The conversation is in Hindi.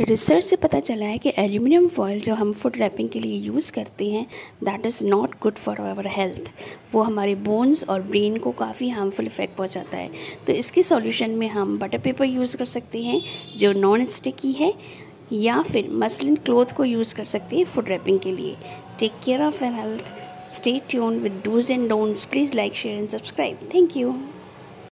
रिसर्च से पता चला है कि एल्यूमिनियम फॉयल जो हम फूड रैपिंग के लिए यूज़ करते हैं that is not good for our health. वो हमारे बोन्स और ब्रेन को काफ़ी हार्मफुल इफ़ेक्ट पहुंचाता है। तो इसके सॉल्यूशन में हम बटर पेपर यूज़ कर सकते हैं जो नॉन स्टिकी है, या फिर मसलिन क्लॉथ को यूज़ कर सकते हैं फूड रैपिंग के लिए। Take care of your health, stay tuned with dos and don'ts. Please like, share and subscribe. Thank you.